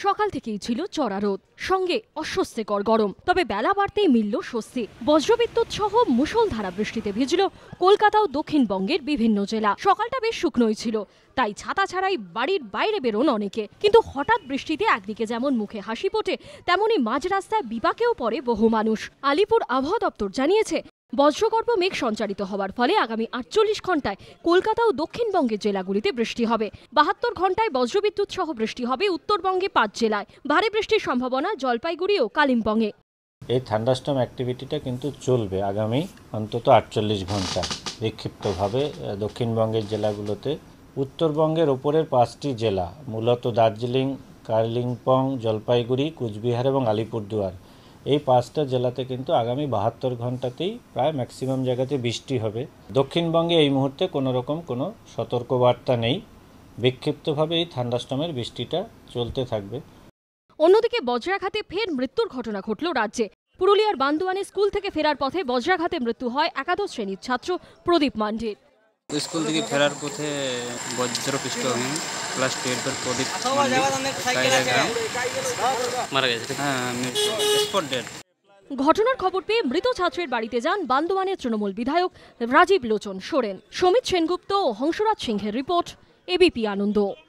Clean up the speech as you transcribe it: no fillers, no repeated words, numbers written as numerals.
সকাল থেকেই ছিল চড়া রোদ, সঙ্গে অস্বস্তিকর গরম। তবে বেলা বাড়তেই মিলল স্বস্তি। বজ্রবিদ্যুৎ সহ মুষলধারা বৃষ্টিতে ভিজল কলকাতা ও দক্ষিণবঙ্গের বিভিন্ন জেলা। সকালটা বেশ শুকনোই ছিল, তাই ছাতা ছাড়াই বাড়ির বাইরে বেরোন অনেকে। কিন্তু হঠাৎ বৃষ্টিতে একদিকে যেমন মুখে হাসি ফোটে, তেমনি মাঝ রাস্তায় বিপাকেও পড়ে বহু মানুষ। আলিপুর আবহাওয়া দপ্তর জানিয়েছে, বজ্রগর্ভ মেঘ সঞ্চারিত হওয়ার ফলে আগামী 48 ঘন্টায় কলকাতা ও দক্ষিণবঙ্গের জেলাগুলিতে বৃষ্টি হবে। 72 ঘন্টায় বজ্রবিদ্যুৎ সহ বৃষ্টি হবে উত্তরবঙ্গে 5 জেলায়। ভারী বৃষ্টির সম্ভাবনা জলপাইগুড়ি ও কালিম্পংয়ে। এই থান্ডারস্টর্ম অ্যাক্টিভিটিটা কিন্তু চলবে আগামী অন্তত 48 ঘন্টা বিক্ষিপ্তভাবে দক্ষিণবঙ্গের জেলাগুলোতে। উত্তরবঙ্গের ওপরের 5টি জেলা, মূলত দার্জিলিং, কালিম্পং, জলপাইগুড়ি, কুচবিহার এবং আলিপুরদুয়ার, এই 5টা জেলাতে কিন্তু আগামী 72 ঘন্টাতেই প্রায় ম্যাক্সিমাম জায়গাতে বৃষ্টি হবে। দক্ষিণবঙ্গে এই মুহূর্তে কোনো রকম কোনো সতর্কবার্তা নেই, বিক্ষিপ্তভাবে এই থান্ডারস্টর্মের বৃষ্টিটা চলতে থাকবে। অন্যদিকে বজ্রাঘাতে ফের মৃত্যুর ঘটনা ঘটল রাজ্যে। পুরুলিয়ার বান্দোয়ানে স্কুল থেকে ফেরার পথে বজ্রাঘাতে মৃত্যু হয় একাদশ শ্রেণীর ছাত্র প্রদীপ মান্ডির। স্কুল থেকে ফেরার পথে বজ্রপৃষ্ট হয়ে ক্লাস 12 প্রদীপ মারা গেছে। Spot dead. ঘটনার খবর পেয়ে মৃত ছাত্রের বাড়িতে যান বান্দোয়ানের তৃণমূল বিধায়ক রাজীব লোচন সোরেন। সমিত সেনগুপ্ত ও হংসরাজ সিংহের রিপোর্ট, এবিপি আনন্দ।